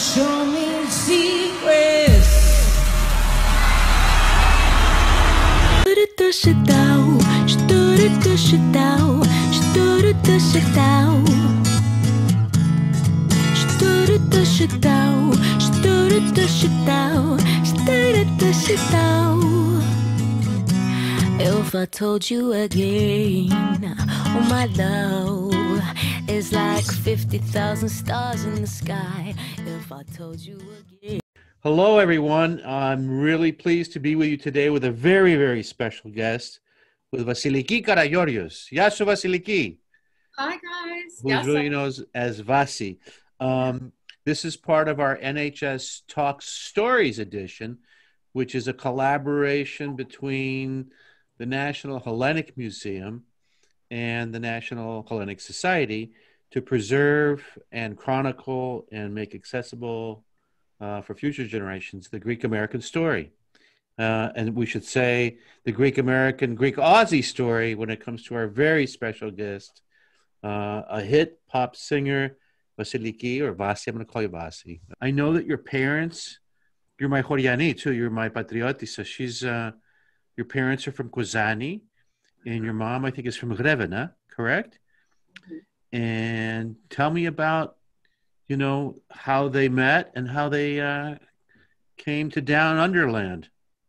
show me secrets. If I told you again, oh my love, it's like 50,000 stars in the sky. If I told you again. Hello, everyone. I'm really pleased to be with you today with a very, very special guest, with Vasiliki Karayorios. Yasu Vasiliki. Hi, guys. Who's really known as Vassy. This is part of our NHSTalks Stories edition, which is a collaboration between the National Hellenic Museum and the National Hellenic Society to preserve and chronicle and make accessible for future generations the Greek-American story. And we should say the Greek-American, Greek-Aussie story when it comes to our very special guest, a hit pop singer, Vasiliki, or Vassy. I'm going to call you Vassy. I know that your parents, you're my Horiani too, you're my Patriotisa. She's, your parents are from Kozani, and your mom, I think, is from Grevena, correct? Mm-hmm. And tell me about, you know, how they met and how they came to Down Underland.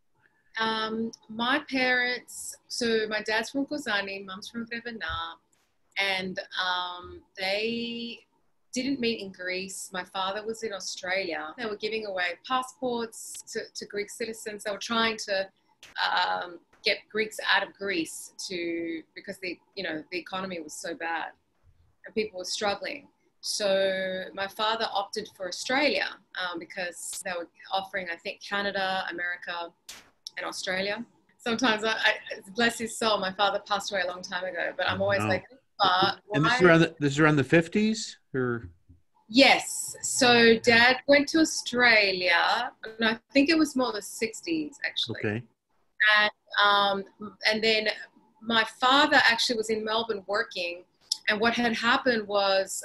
My parents, so my dad's from Kozani, mom's from Grevena, and they didn't meet in Greece. My father was in Australia. They were giving away passports to Greek citizens. They were trying to get Greeks out of Greece because the economy was so bad and people were struggling. So my father opted for Australia because they were offering, I think, Canada, America, and Australia. Sometimes, bless his soul, my father passed away a long time ago, but I'm always like, and this is around the 50s? Or? Yes. So Dad went to Australia, and I think it was more the 60s, actually. Okay. And then my father actually was in Melbourne working, and what had happened was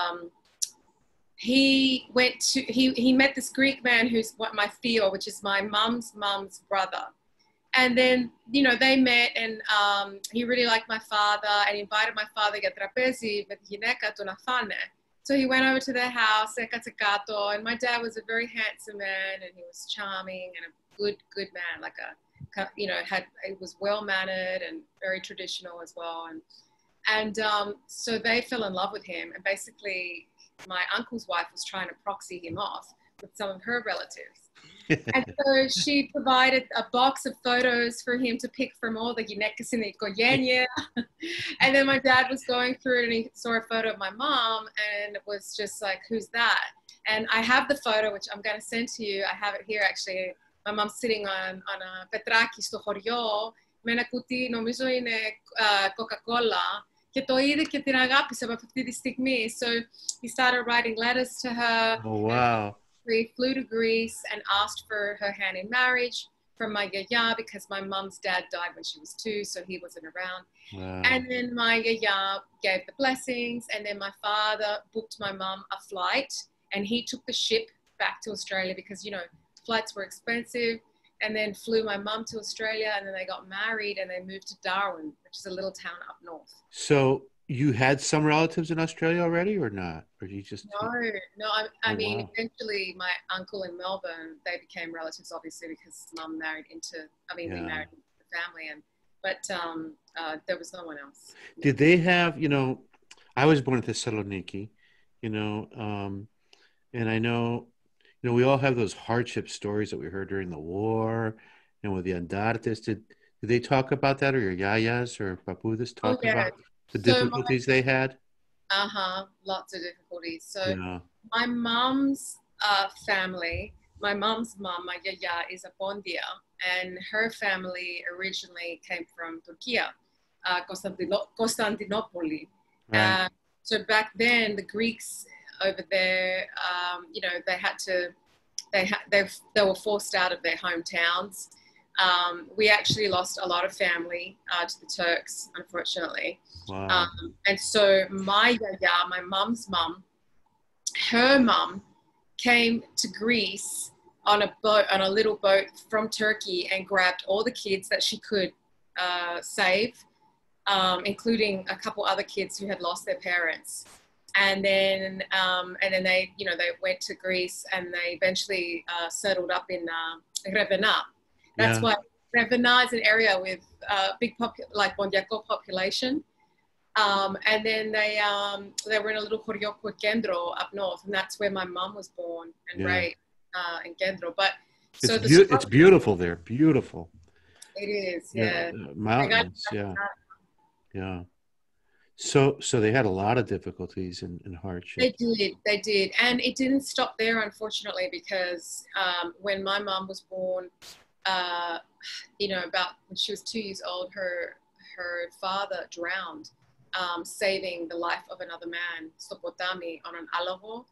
he met this Greek man who's my Theo, which is my mom's brother. And then, they met, and he really liked my father, and he invited my father to trapezi με τη γυναίκα του να φάνε. So he went over to their house, and my dad was a very handsome man, and he was charming and a good man, he was well-mannered and very traditional as well. And so they fell in love with him, and basically my uncle's wife was trying to proxy him off with some of her relatives. And so she provided a box of photos for him to pick from all the γυναίκες in the οικογένεια. And then my dad was going through it, and he saw a photo of my mom, and it was just like, who's that? And I have the photo, which I'm going to send to you. I have it here, actually. My mom's sitting on a πετράκι στο χωριό με ένα κουτί, νομίζω είναι Coca-Cola. Και το είδε και την αγάπησε από αυτή τη στιγμή. So he started writing letters to her. Oh, wow. We flew to Greece and asked for her hand in marriage from my yaya, because my mom's dad died when she was 2, so he wasn't around. Wow. And then my yaya gave the blessings, and then my father booked my mom a flight, and he took the ship back to Australia because, flights were expensive, and then flew my mom to Australia, and then they got married, and they moved to Darwin, which is a little town up north. So you had some relatives in Australia already, or not? Or you just... No. I mean, wow. Eventually my uncle in Melbourne, they became relatives, obviously, because mum married we married into the family, but there was no one else. Did they have, I was born at Thessaloniki, and I know, we all have those hardship stories that we heard during the war, and with the Andartes. Did they talk about that, or your yayas or papudas talk about the difficulties they had? Lots of difficulties. So my mom's family, my mom's mom, my yaya, is a Pondia, and her family originally came from Turkey, Constantinople. Right. So back then, the Greeks over there, they were forced out of their hometowns. We actually lost a lot of family to the Turks, unfortunately. Wow. And so my yaya, my mum's mum, her mum came to Greece on a boat, on a little boat from Turkey, and grabbed all the kids that she could save, including a couple other kids who had lost their parents. And then they, you know, they went to Greece, and they eventually settled up in Ravenna. That's why Ravenna is an area with big like Bondiaco population. And then they were in a little Corioco Gendro up north, and that's where my mum was born and raised in Gendro. But so it's beautiful there, beautiful. It is, yeah. Mountains, yeah. So they had a lot of difficulties and hardship. They did. And it didn't stop there, unfortunately, because when my mom was born, you know, about when she was 2 years old, her father drowned, saving the life of another man, Sopotami, on an alavo.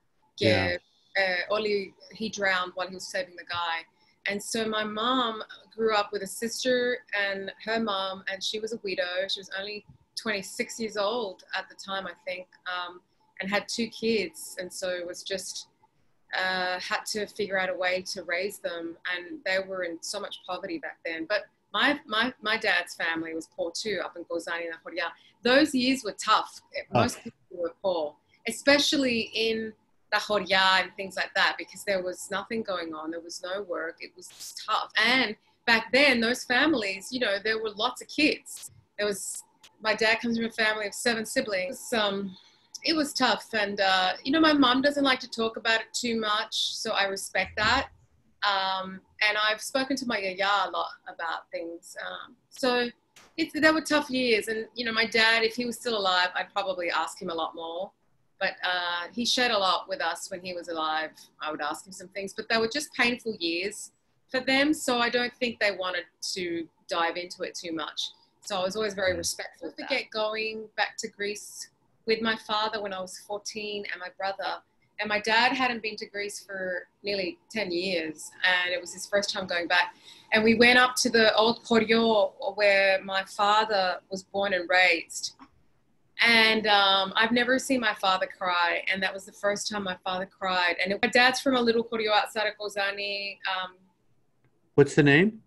He drowned while he was saving the guy. And so my mom grew up with a sister and her mom, and she was a widow. She was only 26 years old at the time, I think, and had 2 kids. And so it was just, had to figure out a way to raise them. And they were in so much poverty back then. But my dad's family was poor too, up in Gozani and Ahoria. Those years were tough. Most people were poor, especially in the Ahoria and things like that, because there was nothing going on. There was no work. It was tough. And back then, those families, you know, there were lots of kids. My dad comes from a family of 7 siblings. It was tough. And, you know, my mom doesn't like to talk about it too much, so I respect that. And I've spoken to my yaya a lot about things. So there were tough years. And, you know, my dad, if he was still alive, I'd probably ask him a lot more. But he shared a lot with us when he was alive. I would ask him some things, but they were just painful years for them. So I don't think they wanted to dive into it too much. So I was always very respectful of that. I forget going back to Greece with my father when I was 14 and my brother. And my dad hadn't been to Greece for nearly 10 years. And it was his first time going back. And we went up to the old Corio where my father was born and raised. And I've never seen my father cry. And that was the first time my father cried. And my dad's from a little Corio outside of Kozani. What's the name?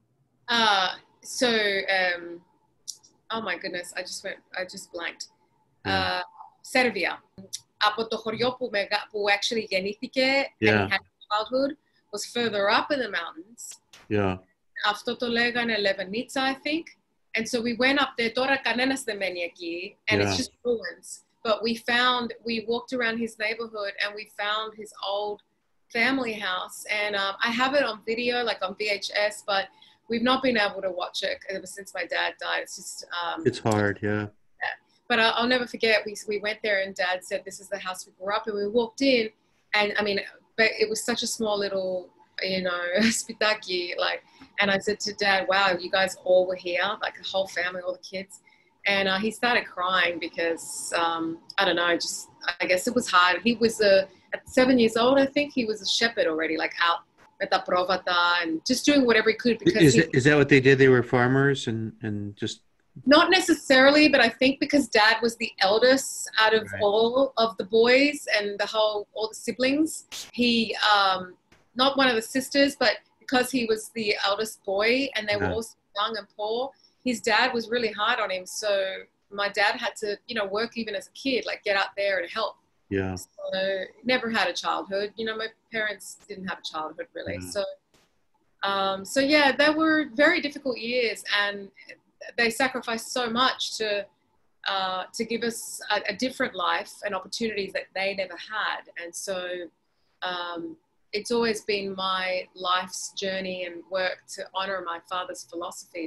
Oh my goodness, I just blanked. Serbia. Από το χωριό που actually γεννήθηκε and had childhood was further up in the mountains. Yeah. Αυτό το λέγανε Levanitsa, I think. And so we went up there. Τώρα κανένας δεν μένει εκεί, and it's just ruins. But we walked around his neighborhood, and we found his old family house. And I have it on video, like on VHS, but we've not been able to watch it ever since my dad died. It's just... it's hard, yeah. But I'll never forget, we went there and Dad said, this is the house we grew up in. We walked in, and I mean, but it was such a small little, you know, spitaki, like, and I said to Dad, wow, you guys all were here, like the whole family, all the kids. And he started crying because, I don't know, I guess it was hard. He was at 7 years old, I think, he was a shepherd already, like out at the provata and just doing whatever he could. Because is that what they did? They were farmers and just... Not necessarily, but I think because Dad was the eldest out of all of the boys and all the siblings, he, not one of the sisters, but because he was the eldest boy and they were also young and poor, his dad was really hard on him. So my dad had to, you know, work even as a kid, like get out there and help. Yeah. So never had a childhood. You know, my parents didn't have a childhood really. Yeah. So yeah, they were very difficult years, and they sacrificed so much to give us a different life and opportunities that they never had. And so it's always been my life's journey and work to honor my father's philosophy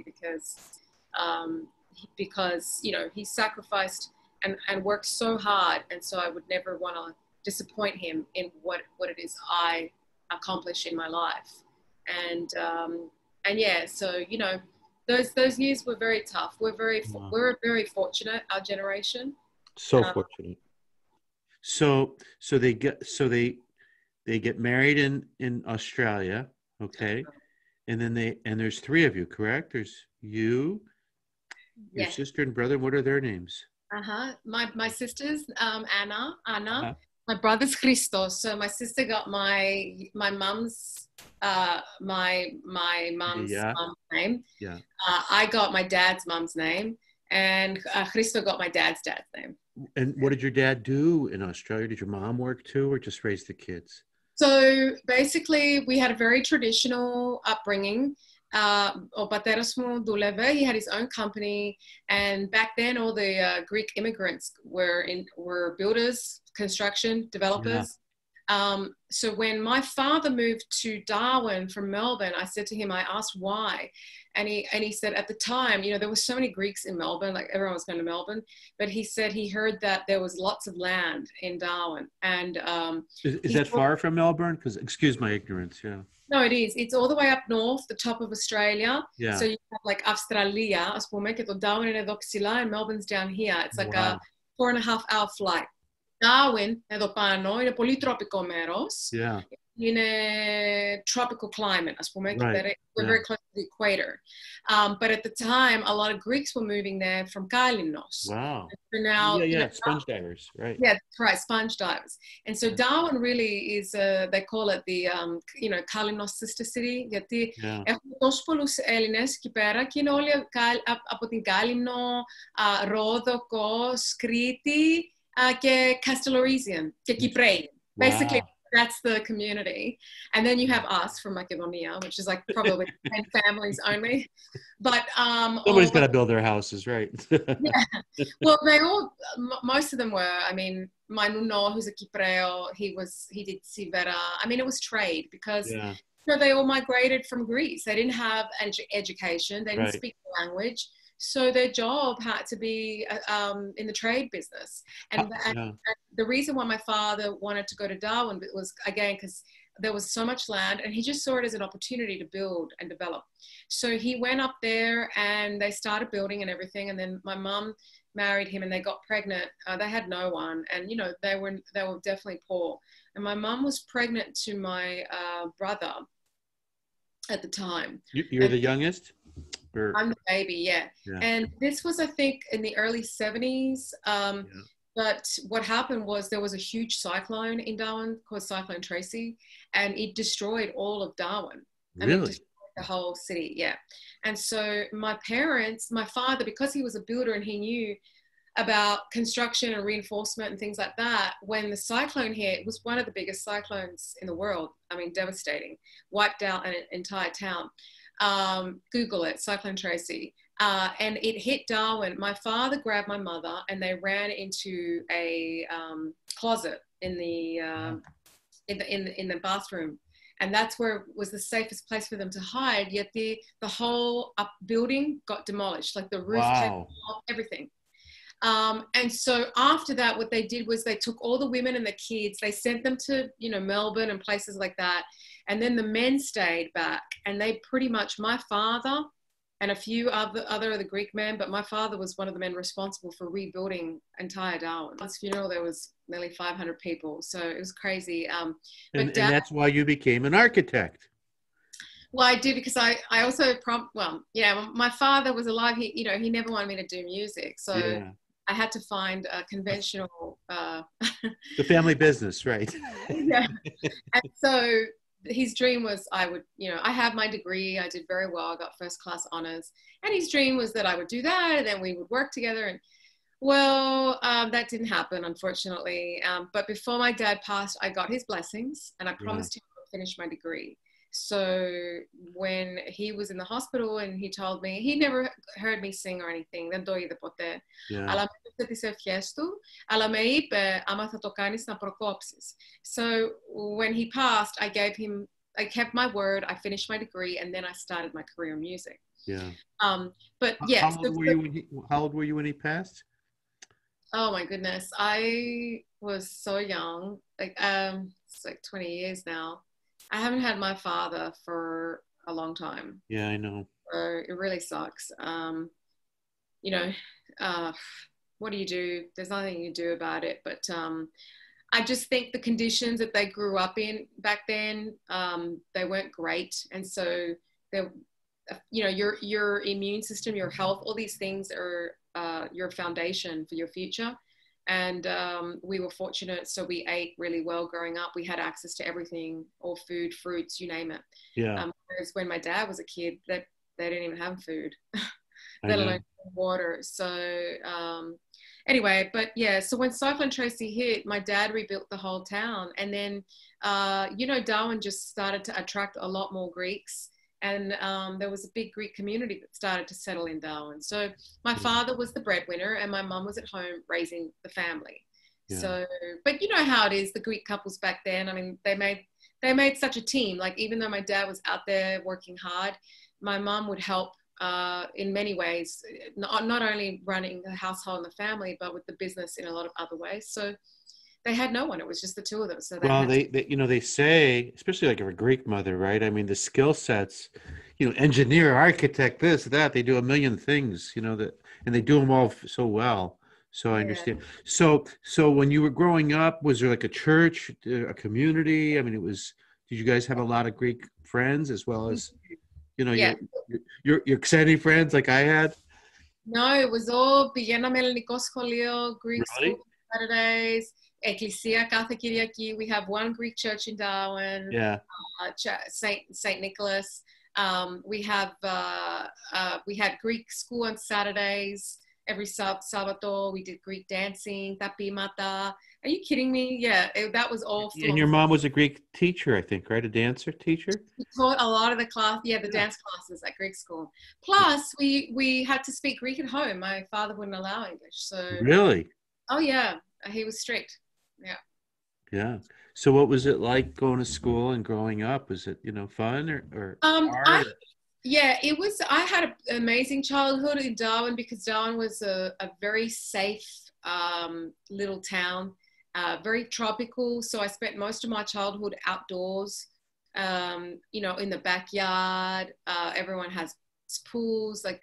because you know, he sacrificed and worked so hard. And so I would never want to disappoint him in what it is I accomplish in my life. And yeah, so, you know, those years were very tough. We're very fortunate, our generation. So fortunate. So they get married in Australia, okay, and then there's 3 of you, correct? There's you, your sister and brother. What are their names? My sisters, Anna, My brother's Christos. So my sister got my mum's my mum's Yeah. mum's name. Yeah. I got my dad's mum's name, and Christo got my dad's name. And what did your dad do in Australia? Did your mom work too, or just raise the kids? So basically, we had a very traditional upbringing. Ο πατέρας μου δούλευε, he had his own company, and back then all the Greek immigrants were builders, construction, developers. Yeah. So when my father moved to Darwin from Melbourne, I said to him, I asked why. And he said at the time, you know, there were so many Greeks in Melbourne, like everyone was going to Melbourne, but he said he heard that there was lots of land in Darwin. And is that far from Melbourne? Because excuse my ignorance, yeah. No, it is. It's all the way up north, the top of Australia. Yeah. So you have like Australia, ας πούμε, και το Darwin είναι εδώ ψηλά, and Melbourne's down here. It's like a 4.5-hour flight. Darwin, εδώ πάνω, είναι πολύ τροπικό μέρος. Yeah. Είναι tropical climate, ας πούμε, right. We're very close to the equator. But at the time, a lot of Greeks were moving there from Kalinos. Wow. So now, sponge divers, right? Yeah, that's right, sponge divers. And so Darwin really is, they call it the, Kalinos sister city, γιατί έχουν τόσους πολλούς Έλληνες εκεί πέρα και είναι όλοι από την Κάλυμνο, Ρόδο, Κos, Κρήτη και Castellorisian και Κυπρέοι. Basically, that's the community. And then you have us from Macedonia, which is like probably 10 families only. But somebody's got to build their houses, right? Yeah. Well, they all, most of them were. I mean, my nuno, who's a Kipreo, he did Sivera. I mean, it was trade because they all migrated from Greece. They didn't have education. They didn't speak the language. So their job had to be in the trade business. And the reason why my father wanted to go to Darwin was, again, because there was so much land and he just saw it as an opportunity to build and develop. So he went up there and they started building and everything. And then my mum married him and they got pregnant. They had no one. And, you know, they were definitely poor. And my mum was pregnant to my brother at the time. You're the youngest? I'm the baby, yeah. And this was, I think, in the early 70s. But what happened was there was a huge cyclone in Darwin called Cyclone Tracy, and it destroyed all of Darwin. Really? I mean, destroyed the whole city, yeah. And so my father, because he was a builder and he knew about construction and reinforcement and things like that, when the cyclone hit, it was one of the biggest cyclones in the world. I mean, devastating, wiped out an entire town. Google it, Cyclone Tracy. And it hit Darwin. My father grabbed my mother and they ran into a closet in the bathroom. And that's where was the safest place for them to hide. Yet the whole building got demolished, like the roof came off, everything. And so after that, what they did was they took all the women and the kids, they sent them to, Melbourne and places like that. And then the men stayed back and they pretty much, my father and a few other of the Greek men, but my father was one of the men responsible for rebuilding entire Darwin. At his funeral, there was nearly 500 people. So it was crazy. And that's why you became an architect. Well, I did because I also, my father was alive. He never wanted me to do music. So I had to find a conventional. The family business, right? Yeah. And so his dream was I have my degree. I did very well. I got first class honors. And his dream was that I would do that and then we would work together. And that didn't happen, unfortunately. But before my dad passed, I got his blessings and I promised him I would finish my degree. So when he was in the hospital and he told me, he never heard me sing or anything, δεν το είδε ποτέ. Αλλά με είπε τις ευχές του, αλλά με είπε, άμα θα το κάνεις να προκόψεις. So when he passed, I kept my word, I finished my degree, and then I started my career in music. Yeah. But yeah. How old were you when he passed? Oh my goodness. I was so young, it's like 20 years now. I haven't had my father for a long time. Yeah, I know. So it really sucks. What do you do? There's nothing you do about it. But I just think the conditions that they grew up in back then, they weren't great. And so, your immune system, your health, all these things are your foundation for your future. And we were fortunate, so we ate really well growing up. We had access to everything, all food, fruits, you name it. Yeah. Whereas when my dad was a kid, they didn't even have food, I let know. alone water. So anyway, but yeah, so when Cyclone Tracy hit, my dad rebuilt the whole town. And then, Darwin just started to attract a lot more Greeks. And there was a big Greek community that started to settle in Darwin. So my father was the breadwinner and my mum was at home raising the family. Yeah. So, but you know how it is, the Greek couples back then. I mean, they made such a team. Like, even though my dad was out there working hard, my mum would help in many ways, not only running the household and the family, but with the business in a lot of other ways. So they had no one. It was just the two of them. So they say, especially like if a Greek mother, right? I mean, the skill sets, engineer, architect, this, that, they do a million things, and they do them all so well. So I understand. So when you were growing up, was there like a church, a community? I mean, did you guys have a lot of Greek friends as well as, your Xeni friends like I had? No, it was all πηγαίναμε ελληνικό σχολείο, Greek Really? school Saturdays, Εκκλησία κάθε Κυριακή. We have one Greek church in Darwin. Yeah. Saint Nicholas. We had Greek school on Saturdays. Every Sabato we did Greek dancing, tapimata. Are you kidding me? Yeah, that was all. And your mom was a Greek teacher, I think, right? A dancer teacher? We taught a lot of the class, dance classes at Greek school. Plus, we had to speak Greek at home. My father wouldn't allow English. So Really? Oh yeah, he was strict. Yeah. Yeah. So what was it like going to school and growing up? Was it, fun or hard? It was. I had an amazing childhood in Darwin because Darwin was a very safe little town, very tropical. So I spent most of my childhood outdoors, in the backyard. Everyone has pools. Like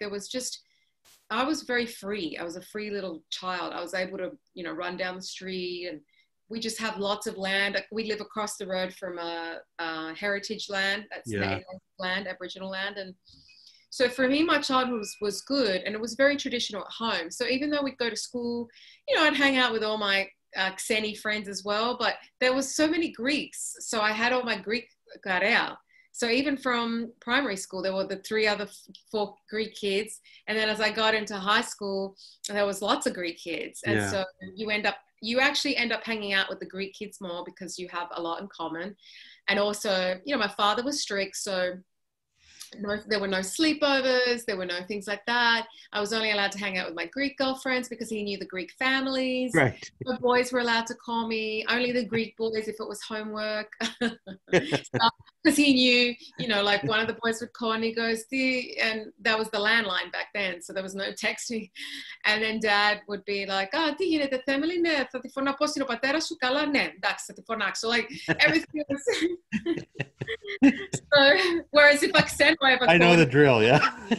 I was very free. I was a free little child. I was able to, run down the street, and we just have lots of land. We live across the road from a heritage land. That's native land, Aboriginal land. And so for me, my childhood was good, and it was very traditional at home. So even though we'd go to school, I'd hang out with all my Xeni friends as well, but there was so many Greeks. So I had all my Greek karea. So even from primary school, there were the four Greek kids. And then as I got into high school, there was lots of Greek kids. And so you actually end up hanging out with the Greek kids more because you have a lot in common. And also, my father was strict. So there were no sleepovers. There were no things like that. I was only allowed to hang out with my Greek girlfriends because he knew the Greek families. Right. The boys were allowed to call me, only the Greek boys if it was homework. Because he knew, like one of the boys would call and he goes, and that was the landline back then. So there was no texting. And then dad would be like, τι γίνεται, family, ναι, θα τη φωνάξω, είναι ο πατέρας σου, καλά, ναι, εντάξει, θα τη φωνάξω. Like everything was... So, whereas if I know the drill, yeah.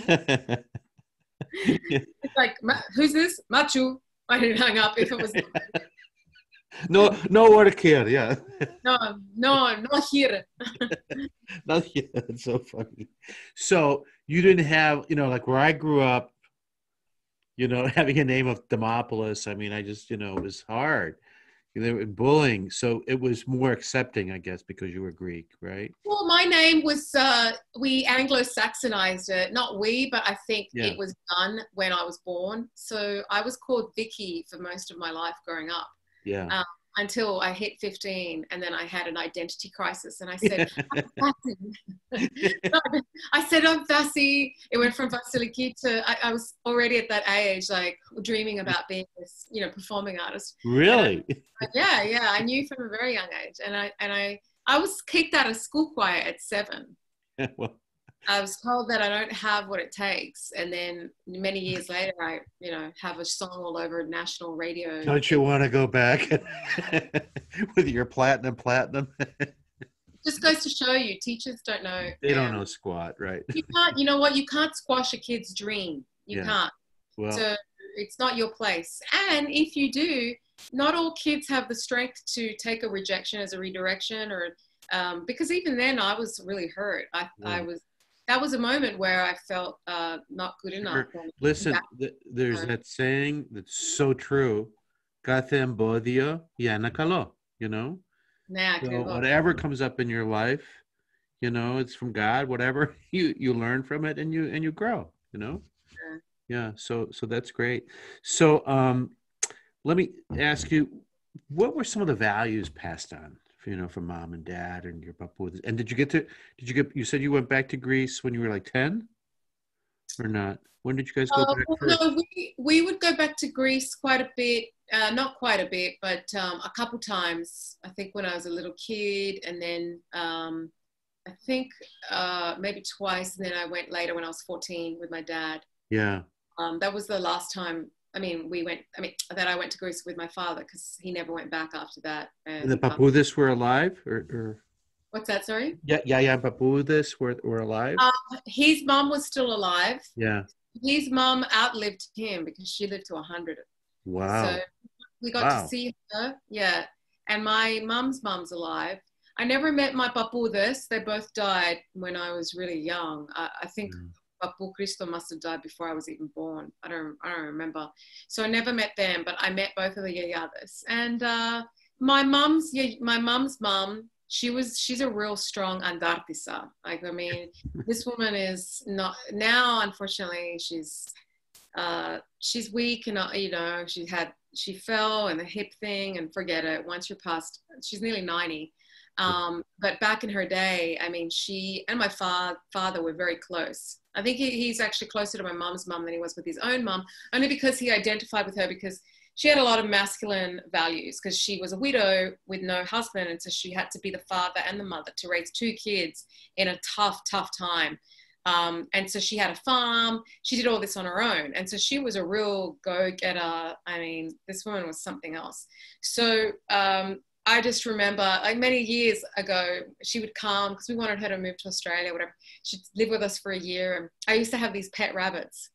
It's like, who's this? Machu. I didn't hang up if it was... No order here, yeah. No here. Not here. That's so funny. So you didn't have, like where I grew up, having a name of Demopoulos, I mean, I just, it was hard. They were bullying, so it was more accepting, I guess, because you were Greek, right? Well, my name was, we Anglo-Saxonized it. Not we, but I think it was done when I was born. So I was called Vicky for most of my life growing up. Yeah. Until I hit 15, and then I had an identity crisis, and I said, I'm Vassy. I said, I'm Vassy. It went from Vasiliki to, I was already at that age, like dreaming about being this, performing artist. Really? I knew from a very young age, and I was kicked out of school choir at 7. Well, I was told that I don't have what it takes. And then many years later, I, have a song all over national radio. Don't you want to go back with your platinum? Just goes to show you, teachers don't know. They don't know squat, right? You can't, you can't squash a kid's dream. You can't. Well, so it's not your place. And if you do, not all kids have the strength to take a rejection as a redirection, or because even then I was really hurt. That was a moment where I felt not good enough. Listen, there's that saying that's so true. Kathembodio yanakalo, you know? Nah, So whatever comes up in your life, you know, it's from God. Whatever you learn from it, and you grow. You know, yeah. So that's great. So let me ask you, what were some of the values passed on, you know, from mom and dad and your papu? And you said you went back to Greece when you were like 10 or not? When did you guys go back well, first? no, we would go back to Greece quite a bit. Not quite a bit, but a couple times. I think when I was a little kid, and then I think maybe twice, and then I went later when I was 14 with my dad. Yeah. That was the last time. I mean, that I went to Greece with my father, because he never went back after that. And the Papudas were alive, or what's that? Sorry. yeah, Papudas were alive. His mom was still alive. Yeah. His mom outlived him because she lived to 100. Wow. So we got to see her. Yeah. And my mom's alive. I never met my papudas. They both died when I was really young. I think Papu Cristo must have died before I was even born. I don't remember. So I never met them, but I met both of the yayadas. And my mom's mom, she's a real strong andartisa. Like, I mean, this woman is not now, unfortunately, she's weak, and you know, she fell and the hip thing, and forget it. Once you're past, she's nearly 90. But back in her day, I mean, she and my father were very close. I think he's actually closer to my mom's mom than he was with his own mom, only because he identified with her, because she had a lot of masculine values, because she was a widow with no husband. And so she had to be the father and the mother to raise 2 kids in a tough time. And so she had a farm. She did all this on her own. And so she was a real go-getter. I mean, this woman was something else. So I just remember, like, many years ago, she would come because we wanted her to move to Australia, whatever. She'd live with us for a year. And I used to have these pet rabbits.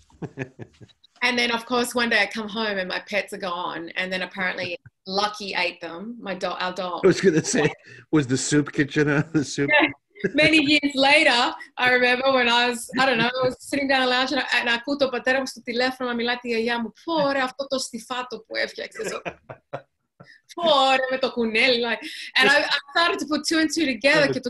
And then, of course, one day I come home and my pets are gone. And then apparently Lucky ate them, our dog. I was going to say, was the soup kitchen the soup? Yeah. Many years later, I remember when I was sitting down a lounge and ακούω το πατέρα μου στο τηλέφωνο να μιλάει τη γιαγιά μου. Πόρε αυτό το στιφάτο που έφτιαξες. Πόρε με το κουνέλι. Like, and I started to put 2 and 2 together. Και το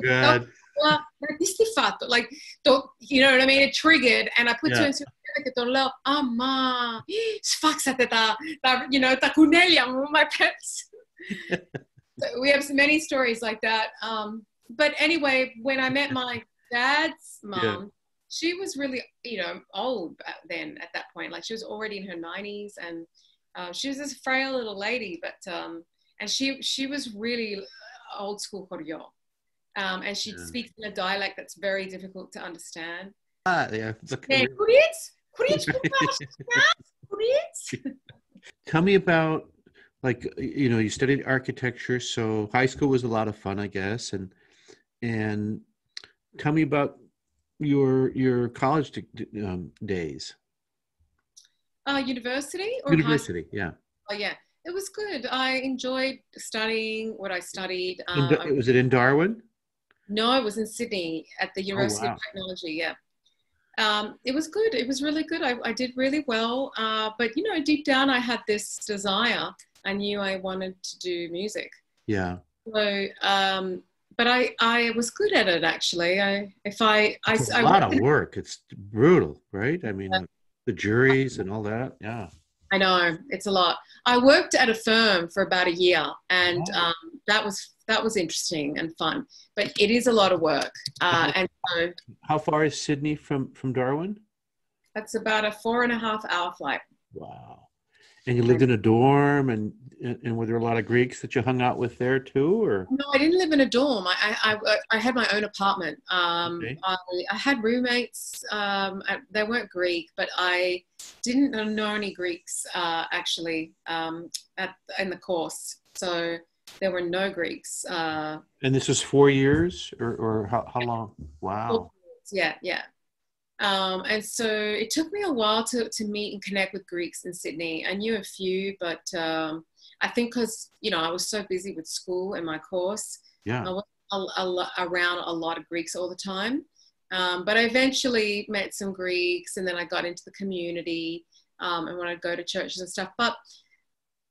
τι στιφάτο. Like, you know what I mean? It triggered, and I put 2 and 2 together και το λέω, αμά, σφάξατε τα κουνέλια μου, my pets. So we have many stories like that. But anyway, when I met my dad's mom, she was really, you know, old then at that point. Like, she was already in her 90s, and she was this frail little lady, but and she was really old school Koryo. And she speaks in a dialect that's very difficult to understand. Tell me about, like, you know, you studied architecture, so high school was a lot of fun, I guess, and tell me about your college days. University or university? Yeah. Oh yeah, it was good. I enjoyed studying what I studied. Was it in Darwin? No, it was in Sydney at the University of Technology. Yeah. It was good. It was really good. I did really well. But, you know, deep down I had this desire. I knew I wanted to do music. Yeah. So, but I was good at it, actually. It's a lot of work. It's brutal, right? I mean, the juries and all that. Yeah. I know, it's a lot. I worked at a firm for about a year, and that was interesting and fun. But it is a lot of work. And so, how far is Sydney from Darwin? That's about a 4.5-hour flight. Wow. And you lived in a dorm, and were there a lot of Greeks that you hung out with there too, or? No, I didn't live in a dorm. I had my own apartment. Okay. I had roommates. They weren't Greek, but I didn't know any Greeks actually in the course. So there were no Greeks. And this was 4 years, or how long? Wow. 4 years, yeah. And so it took me a while to meet and connect with Greeks in Sydney. I knew a few, but I think because, you know, I was so busy with school and my course, I was around a lot of Greeks all the time. But I eventually met some Greeks, and then I got into the community, and when I'd go to churches and stuff. But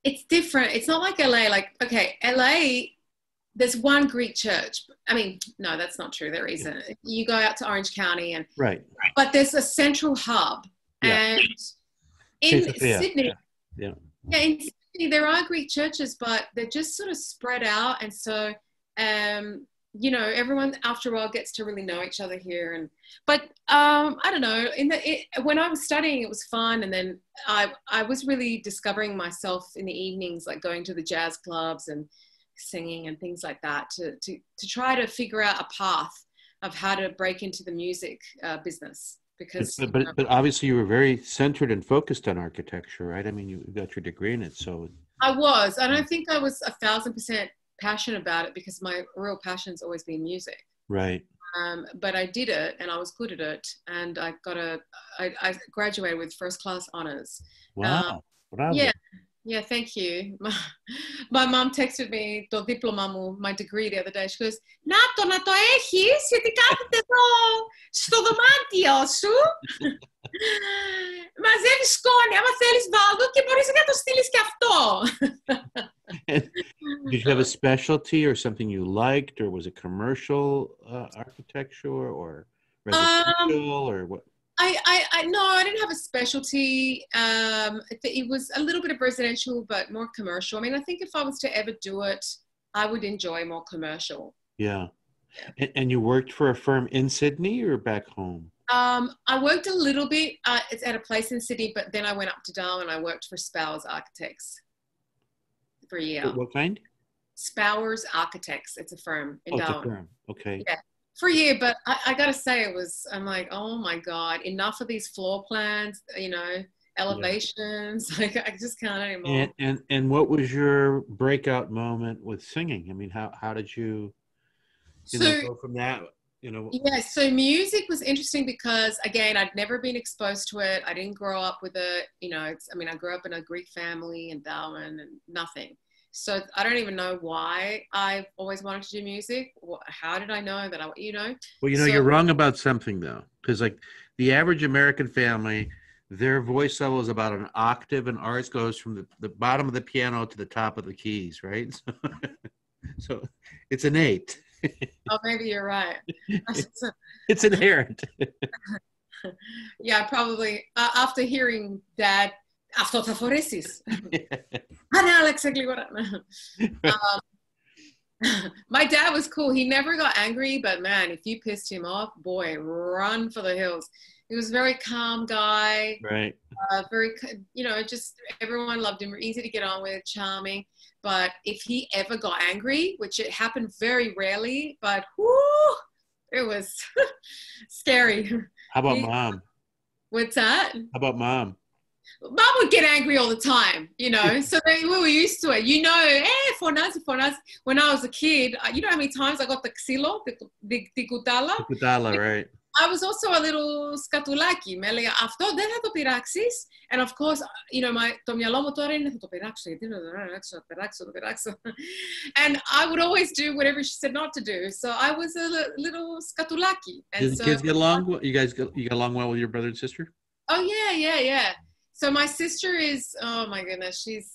it's different. It's not like LA. Like, okay, LA, there's one Greek church. I mean, no, that's not true. There isn't. You go out to Orange County and Right. but there's a central hub. Yeah. And in Sophia. Sydney, Yeah. yeah, in Sydney there are Greek churches, but they're just sort of spread out. And so you know, everyone after a while gets to really know each other here. But I don't know, when I was studying, it was fun. And then I was really discovering myself in the evenings, like going to the jazz clubs and singing and things like that to try to figure out a path of how to break into the music business. Because but obviously you were very centered and focused on architecture, right? I mean, you got your degree in it, so. I was. I don't think I was 1,000% passionate about it, because my real passion's always been music. Right. But I did it and I was good at it, and I graduated with first class honors. Wow. Bravo. Yeah, thank you. My mom texted me το δίπλωμα μου, my degree, the other day. She goes, να το έχεις, γιατί κάθεται εδώ στο δωμάτιο σου. Μαζεύει σκόνη, άμα θέλεις βάλω και μπορείς να το στείλεις και αυτό. Did you have a specialty or something you liked, or was it commercial architecture or residential or what? No, I didn't have a specialty. It was a little bit of residential, but more commercial. I mean, I think if I was to ever do it, I would enjoy more commercial. Yeah. And you worked for a firm in Sydney or back home? I worked a little bit. It's at a place in Sydney, but then I went up to Darwin. I worked for Spowers Architects for a year. What kind? Spowers Architects. It's a firm in Darwin. It's a firm. Okay. Yeah. For a year, but I got to say I'm like, oh my God, enough of these floor plans, you know, elevations. Yeah. Like, I just can't anymore. And what was your breakout moment with singing? I mean, how did you know, go from that, you know? Yeah, so music was interesting because, again, I'd never been exposed to it. I didn't grow up with it. You know, I grew up in a Greek family in Darwin and nothing. So I don't even know why I've always wanted to do music. How did I know that you know? Well, you know, you're wrong about something, though, because like the average American family, their voice level is about an octave, and ours goes from the bottom of the piano to the top of the keys, right? So it's innate. Oh, maybe you're right. It's inherent. Yeah, probably. After hearing Dad, αυτό θα φορέσεις. Exactly what my dad was cool. He never got angry, but man, if you pissed him off, boy, run for the hills. He was a very calm guy. Right. Very, you know, just everyone loved him. Easy to get on with, charming. But if he ever got angry, which it happened very rarely, but whoo, it was scary. How about Mom? What's that? How about Mom? Mom would get angry all the time, you know, so we were used to it. You know, φωνάζει. When I was a kid, you know how many times I got the xilo, the kutala? The kutala, right. I was also a little σκατουλάκι. Με έλεγα, αυτό δεν θα το πειράξεις. And of course, you know, το μυαλό μου τώρα είναι, θα το πειράξω, γιατί θα το πειράξω. And I would always do whatever she said not to do. So I was a little σκατουλάκι. Did the kids get along? You get along well with your brother and sister? Oh, yeah. So my sister is, oh my goodness, she's,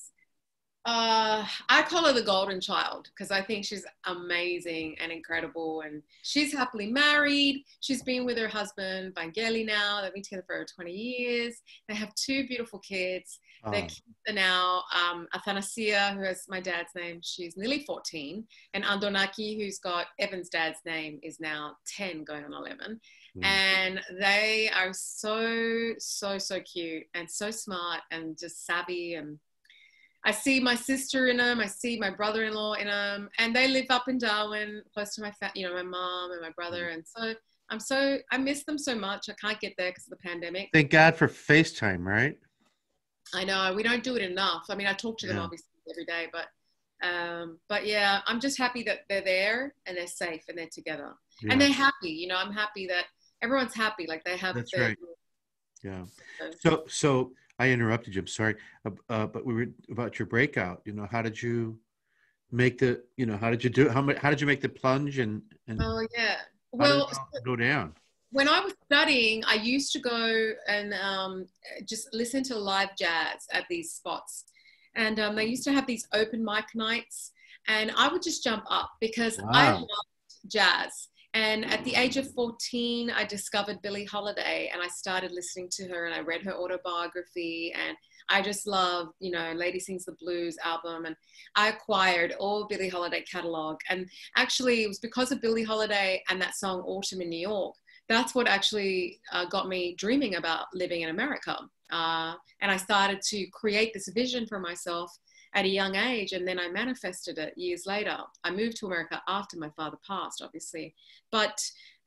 I call her the golden child because I think she's amazing and incredible. And she's happily married. She's been with her husband, Vangeli, now. They've been together for over 20 years. They have 2 beautiful kids. Oh. Their kids are now Athanasia, who has my dad's name. She's nearly 14. And Andonaki, who's got Evan's dad's name, is now 10 going on 11. And they are so cute and so smart and just savvy. And I see my sister in them. I see my brother-in-law in them, and they live up in Darwin, close to my mom and my brother. And so I miss them so much. I can't get there because of the pandemic. Thank God for FaceTime, right? I know we don't do it enough. I mean, I talk to them obviously every day, but yeah, I'm just happy that they're there and they're safe and they're together and they're happy. You know, I'm happy that everyone's happy. Like they have. That's right. Yeah. So I interrupted you. I'm sorry. But we were about your breakout. You know, how did you make the? You know, how did you do? How did you make the plunge and? Oh yeah. Well, go down. When I was studying, I used to go and just listen to live jazz at these spots. And they used to have these open mic nights, and I would just jump up because I Wow. loved jazz. And at the age of 14, I discovered Billie Holiday, and I started listening to her, and I read her autobiography, and I just loved, you know, Lady Sings the Blues album, and I acquired all Billie Holiday catalog. And actually, it was because of Billie Holiday and that song Autumn in New York. That's what actually got me dreaming about living in America. And I started to create this vision for myself at a young age, and then I manifested it years later. I moved to America after my father passed, obviously, but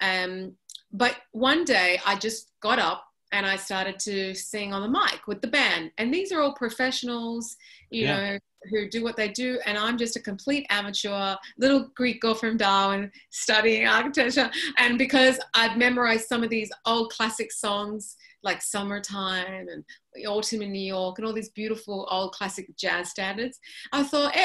one day I just got up and I started to sing on the mic with the band, and these are all professionals, you know, who do what they do, and I'm just a complete amateur little Greek girl from Darwin studying architecture. And because I've memorized some of these old classic songs like Summertime and Autumn in New York and all these beautiful old classic jazz standards, I thought,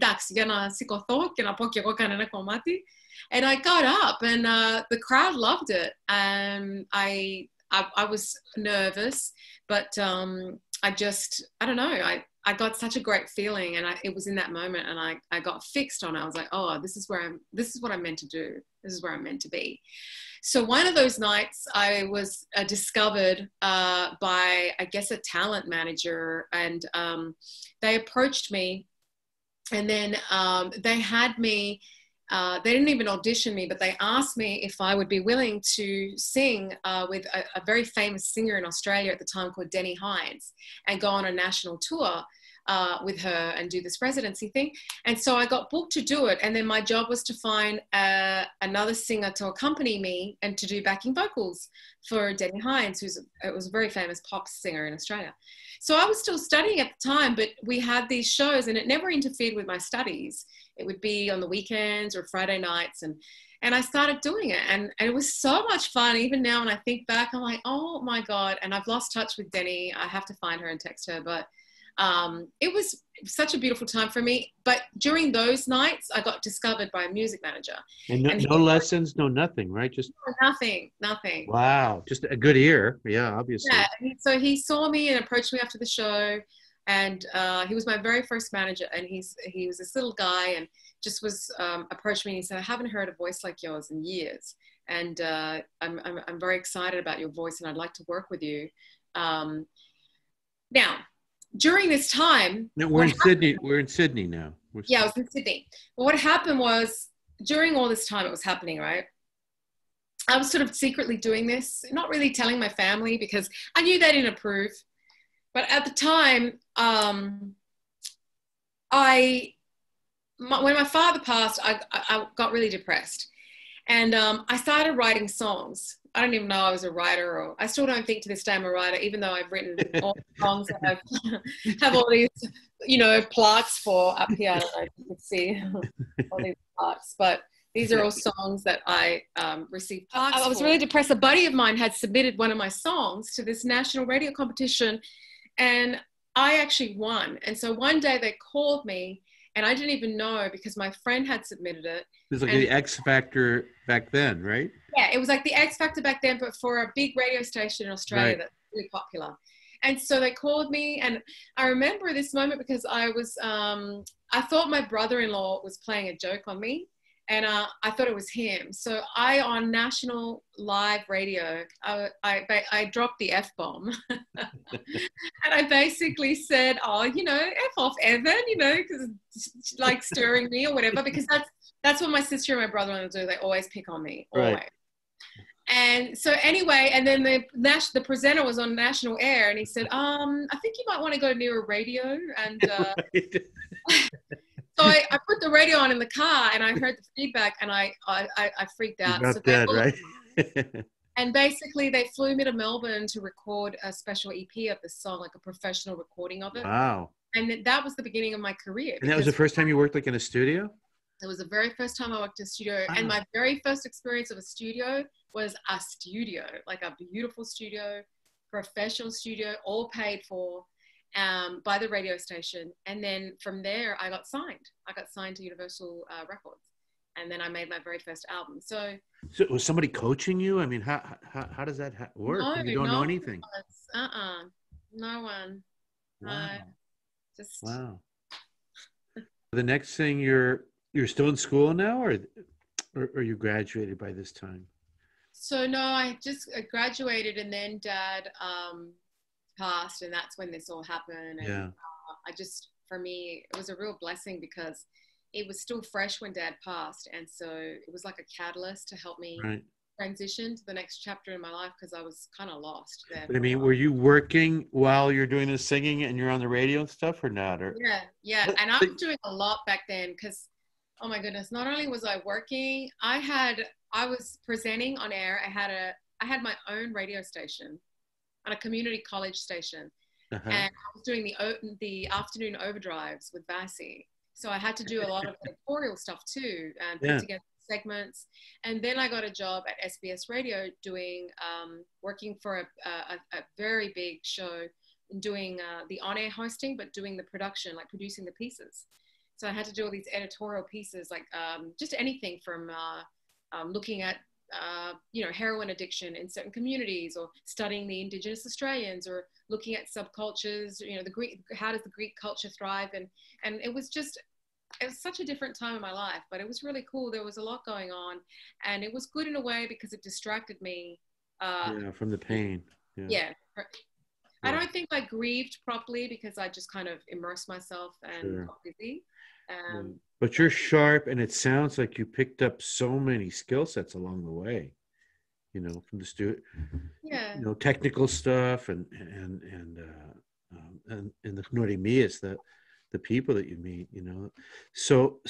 and I got up, and the crowd loved it. And I was nervous, but I don't know, I got such a great feeling, and it was in that moment, and I got fixed on it. I was like, oh, this is what I'm meant to do. This is where I'm meant to be. So one of those nights I was discovered by, I guess, a talent manager, and they approached me, and then they had me, they didn't even audition me, but they asked me if I would be willing to sing with a very famous singer in Australia at the time called Denny Hines, and go on a national tour with her and do this residency thing. And so I got booked to do it. And then my job was to find another singer to accompany me and to do backing vocals for Denny Hines, it was a very famous pop singer in Australia. So I was still studying at the time, but we had these shows, and it never interfered with my studies. It would be on the weekends or Friday nights, and I started doing it, and it was so much fun. Even now when I think back, I'm like, oh my God. And I've lost touch with Denny. I have to find her and text her, but it was such a beautiful time for me. But during those nights, I got discovered by a music manager. And no lessons, no nothing, right? Just nothing. Wow, just a good ear. Yeah, obviously. Yeah. So he saw me and approached me after the show, and he was my very first manager. And he was this little guy, and just was approached me and he said, I haven't heard a voice like yours in years, and I'm very excited about your voice, and I'd like to work with you. Now, during this time, no, we're in Sydney. We're in Sydney now. Yeah, I was in Sydney. But what happened was, during all this time it was happening, right? I was sort of secretly doing this, not really telling my family because I knew they didn't approve. But at the time, when my father passed, I got really depressed. And I started writing songs. I don't even know I was a writer, or I still don't think to this day I'm a writer, even though I've written all the songs that have all these, plaques for up here. I don't know if you can see all these plaques, but these are all songs that I received plaques for. I was really depressed. A buddy of mine had submitted one of my songs to this national radio competition, and I actually won. And so one day they called me, and I didn't even know because my friend had submitted it. It was like the X Factor back then, right? Yeah, it was like the X Factor back then, but for a big radio station in Australia that's really popular. And so they called me, and I remember this moment because I was, I thought my brother-in-law was playing a joke on me, and I thought it was him. So on national live radio, I dropped the F-bomb. And I basically said, oh, F off Evan, because it's like stirring me or whatever, because that's what my sister and my brother-in-law do. They always pick on me, always. Right. And so anyway, and then the presenter was on national air, and he said, I think you might want to go near a radio. And so I put the radio on in the car, and I heard the feedback, and I freaked out. You're not dead, right? And basically, they flew me to Melbourne to record a special EP of the song, like a professional recording of it. Wow. And that was the beginning of my career. And that was the first time you worked like in a studio? It was the very first time I worked in a studio. Wow. And my very first experience of a studio was a studio, like a beautiful studio, professional studio, all paid for by the radio station. And then from there, I got signed. I got signed to Universal Records. And then I made my very first album. So was somebody coaching you? I mean, how does that work? No, you don't know anything. No one. Wow. Just Wow. The next thing, you're still in school now, or you graduated by this time? so no, I just graduated, and then Dad passed, and that's when this all happened. And Yeah. for me, it was a real blessing because it was still fresh when Dad passed, and so it was like a catalyst to help me Right. transition to the next chapter in my life because I was kind of lost there. But I mean, were you working while you're doing the singing and you're on the radio and stuff, or not? Or Yeah, and I was doing a lot back then because, oh my goodness, not only was I working, I was presenting on air. I had my own radio station on a community college station, and I was doing the afternoon overdrives with Vassy. So I had to do a lot of editorial stuff too, and put together segments. And then I got a job at SBS Radio working for a very big show, doing the on-air hosting, but doing the production, like producing the pieces. So I had to do all these editorial pieces, like just anything from looking at heroin addiction in certain communities, or studying the Indigenous Australians, or looking at subcultures, how does the Greek culture thrive? And it was such a different time in my life, but it was really cool. There was a lot going on, and it was good in a way because it distracted me. From the pain. Yeah. I don't think I grieved properly because I just kind of immersed myself and got busy. But you're sharp, and it sounds like you picked up so many skill sets along the way, from the technical stuff and the Nori Mias, the people that you meet, so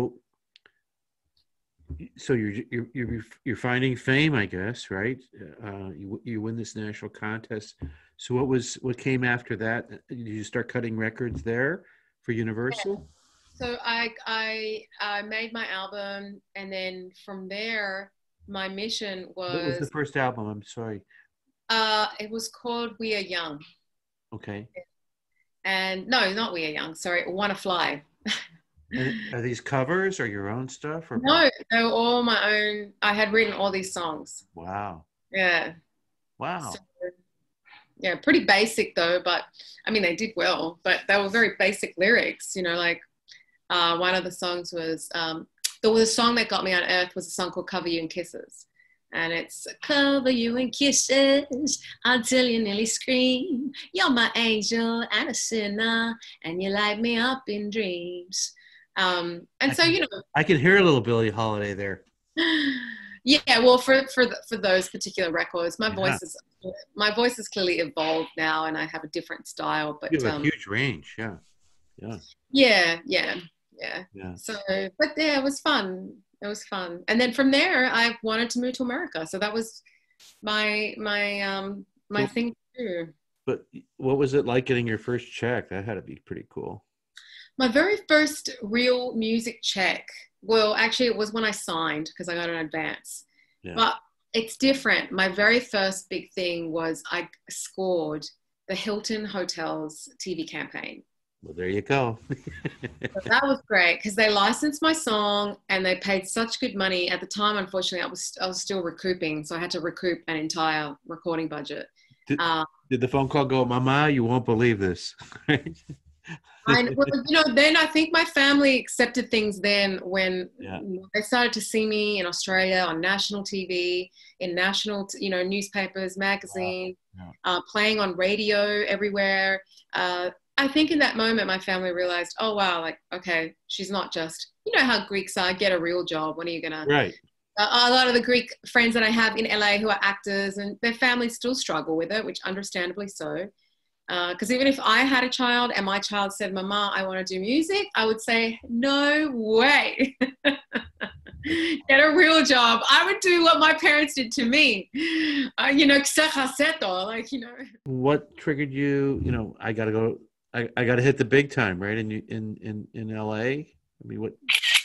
you're finding fame, I guess, right? You win this national contest. So what came after that? Did you start cutting records there for Universal? Yeah. So I made my album, and then from there, my mission was. What was the first album? I'm sorry. It was called We Are Young. Okay. And no, not We Are Young. Sorry, Wanna Fly. And are these covers or your own stuff? Or no, they were all my own. I had written all these songs. Wow. Yeah. Wow. So, yeah, pretty basic though, but I mean, they did well, but they were very basic lyrics, like one of the songs was, the song that got me on earth was a song called Cover You in Kisses. And it's cover you in kisses until you nearly scream. You're my angel and a sinner, and you light me up in dreams. I can hear a little Billie Holiday there. Yeah, well, for those particular records, my voice is clearly evolved now, and I have a different style. But you have a huge range, yeah. So, but yeah, it was fun. It was fun, and then from there, I wanted to move to America. So that was my thing to do. But what was it like getting your first check? That had to be pretty cool. My very first real music check. Well, actually, it was when I signed because I got an advance. Yeah. But it's different. My very first big thing was I scored the Hilton Hotel's TV campaign. Well, there you go. So that was great because they licensed my song and they paid such good money. At the time, unfortunately, I was still recouping. So I had to recoup an entire recording budget. Did the phone call go, Mama, you won't believe this? Then I think my family accepted things then when they started to see me in Australia on national TV, in national, newspapers, magazines, playing on radio everywhere. I think in that moment, my family realized, oh, wow, like, okay, she's not just, how Greeks are, get a real job. When are you going to? Right. A lot of the Greek friends that I have in LA who are actors, and their families still struggle with it, which understandably so. Because even if I had a child and my child said, Mama, I want to do music, I would say, no way. Get a real job. I would do what my parents did to me. What triggered you, I got to go, I got to hit the big time, right? In LA? I mean, what?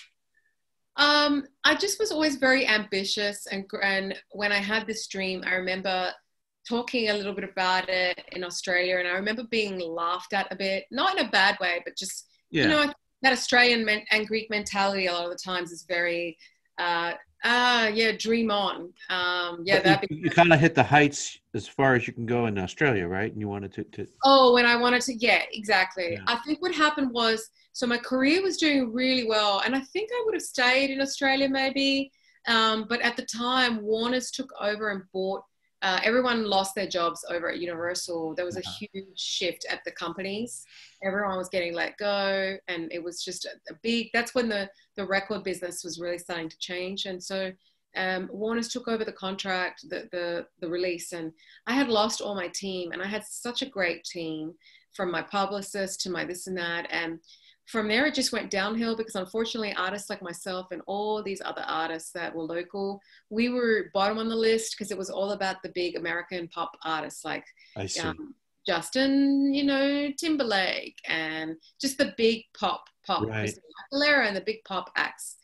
I just was always very ambitious. And when I had this dream, I remember talking a little bit about it in Australia, and I remember being laughed at a bit, not in a bad way, but just, that Australian and Greek mentality a lot of the times is very Yeah, Dream On. Yeah, But you kind of hit the heights as far as you can go in Australia, right? And you wanted to Oh, when I wanted to, yeah, exactly. yeah. I think what happened was, so my career was doing really well, and I think I would have stayed in Australia maybe, but at the time, Warner's took over and bought. Everyone lost their jobs over at Universal. There was a huge shift at the companies. Everyone was getting let go, and it was just a big. That's when the record business was really starting to change, and so Warner's took over the contract, the release, and I had lost all my team, and I had such a great team, from my publicist to my this and that, and from there it just went downhill, because unfortunately artists like myself and all these other artists that were local, we were bottom on the list because it was all about the big American pop artists like I see. Justin, Timberlake, and just the big pop, Right. Christina Aguilera and the big pop acts.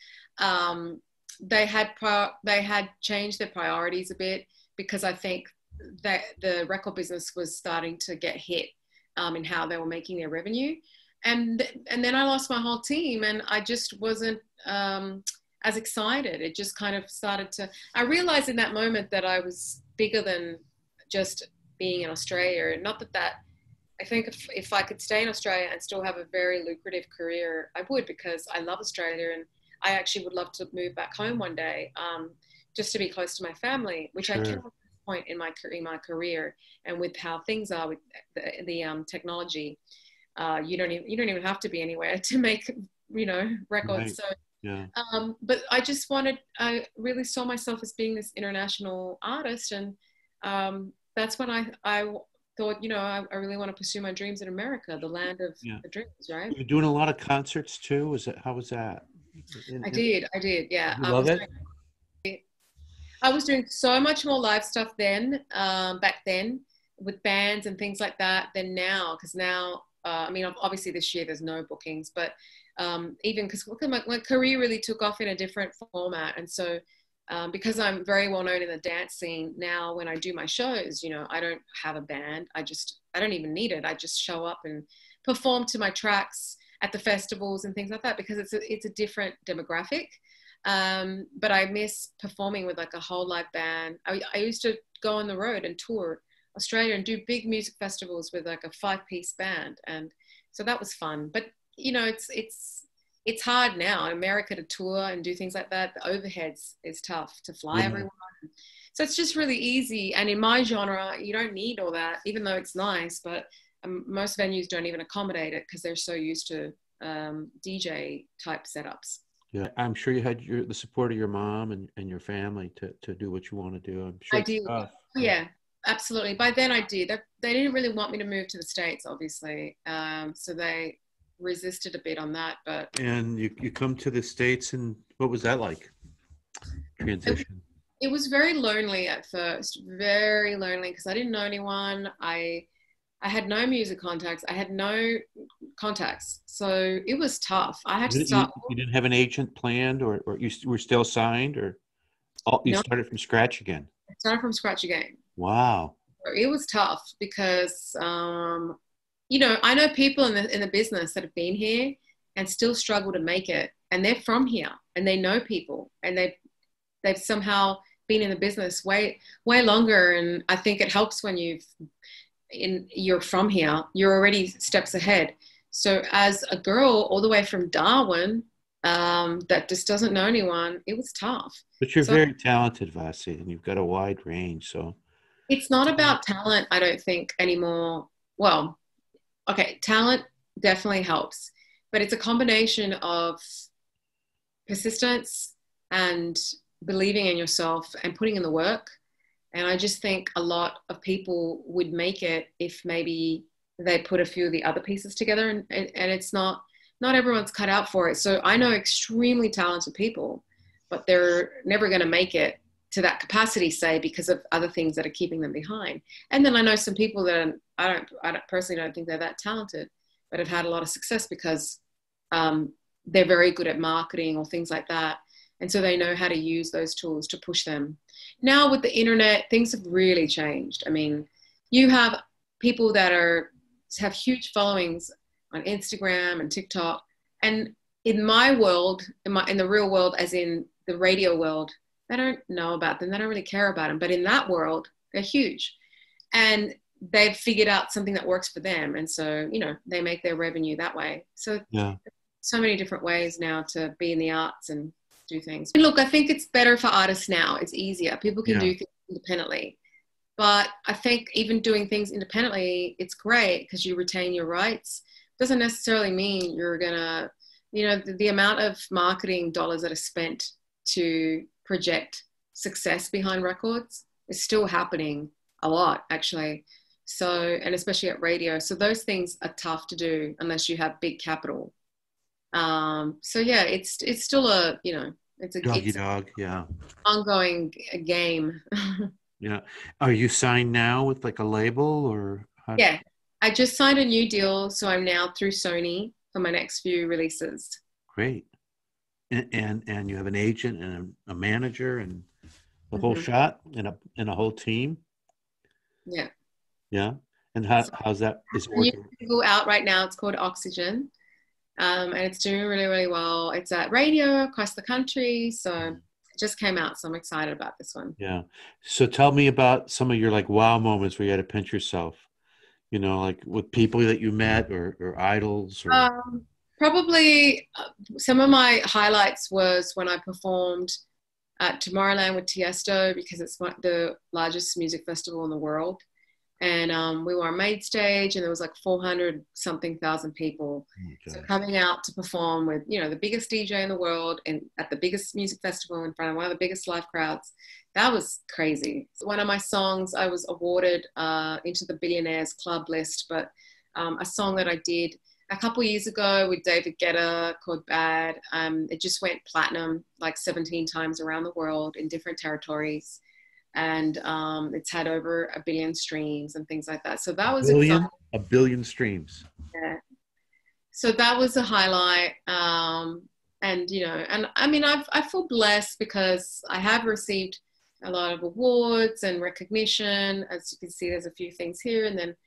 They had changed their priorities a bit, because I think that the record business was starting to get hit in how they were making their revenue. And then I lost my whole team, and I just wasn't as excited. It just kind of started to, I realized in that moment that I was bigger than just being in Australia. Not that I think if I could stay in Australia and still have a very lucrative career, I would, because I love Australia, and I actually would love to move back home one day, just to be close to my family, which Sure. I cannot at this point in my career, and with how things are with the technology. You don't even have to be anywhere to make records. Right. So Yeah. but I really saw myself as being this international artist, and that's when I thought, I really want to pursue my dreams in America, the land of the dreams, right? You're doing a lot of concerts too. How was that? I did, yeah. You love it? I was doing so much more live stuff then, back then, with bands and things like that, than now. Because now, obviously this year there's no bookings, but even because my career really took off in a different format. And so because I'm very well known in the dance scene now, when I do my shows, I don't have a band. I don't even need it. I just show up and perform to my tracks at the festivals and things like that, because it's a different demographic. But I miss performing with like a whole live band. I used to go on the road and tour Australia and do big music festivals with like a 5-piece band, and so that was fun. But it's hard now in America to tour and do things like that. The overheads is tough to fly everyone, so it's just really easy. And in my genre, you don't need all that, even though it's nice. But most venues don't even accommodate it, because they're so used to DJ type setups. Yeah, I'm sure you had the support of your mom and your family to do what you want to do. I'm sure. I did. Yeah, absolutely. By then I did. They didn't really want me to move to the States, obviously. So they resisted a bit on that. And you come to the States, and what was that like? Transition. It was very lonely at first, very lonely, because I didn't know anyone. I had no music contacts. I had no contacts. So it was tough. I had to start. You didn't have an agent planned, or you were still signed, or you started from scratch again? I started from scratch again. Wow. It was tough because, I know people in the business that have been here and still struggle to make it. And they're from here, and they know people, and they've somehow been in the business way longer. And I think it helps when you're from here, you're already steps ahead. So as a girl all the way from Darwin, that just doesn't know anyone, it was tough. But you're very talented, Vassy, and you've got a wide range. So it's not about talent, I don't think, anymore. Well, okay, talent definitely helps, but it's a combination of persistence and believing in yourself and putting in the work. And I just think a lot of people would make it if maybe they put a few of the other pieces together, and it's not everyone's cut out for it. So I know extremely talented people, but they're never going to make it to that capacity, say, because of other things that are keeping them behind. And then I know some people that I personally don't think they're that talented, but have had a lot of success because they're very good at marketing or things like that. And so they know how to use those tools to push them. Now with the internet, things have really changed. I mean, you have people that have huge followings on Instagram and TikTok. And in my world, in the real world, as in the radio world, they don't know about them. They don't really care about them. But in that world, they're huge. And they've figured out something that works for them. And so, you know, they make their revenue that way. So Yeah. so many different ways now to be in the arts and do things. Look, I think it's better for artists now. It's easier. People can do things independently. But I think even doing things independently, it's great because you retain your rights. Doesn't necessarily mean you're going to, you know, the amount of marketing dollars that are spent to project success behind records is still happening a lot, actually. So, and especially at radio. So those things are tough to do unless you have big capital. So yeah, it's still a, you know, it's a Doggy dog. Yeah. ongoing game. Yeah. Are you signed now with like a label or? Yeah, I just signed a new deal. So I'm now through Sony for my next few releases. Great. And you have an agent and a manager and the whole shot and a whole team. Yeah. Yeah. And how's that? Is it working? New out right now. It's called Oxygen. And it's doing really, really well. It's at radio across the country. So it just came out. So I'm excited about this one. Yeah. So tell me about some of your like wow moments where you had to pinch yourself, you know, like with people that you met or idols or. Probably some of my highlights was when I performed at Tomorrowland with Tiesto, because it's the largest music festival in the world. And we were on main stage and there was like 400 something thousand people. So coming out to perform with, you know, the biggest DJ in the world and at the biggest music festival in front of one of the biggest live crowds, that was crazy. So one of my songs, I was awarded into the Billionaires Club list, but a song that I did a couple years ago with David Guetta called Bad, it just went platinum like 17 times around the world in different territories. And it's had over 1 billion streams and things like that. So that was exciting. 1 billion streams. Yeah. So that was a highlight. And, you know, and I mean, I feel blessed because I have received a lot of awards and recognition. As you can see, there's a few things here and then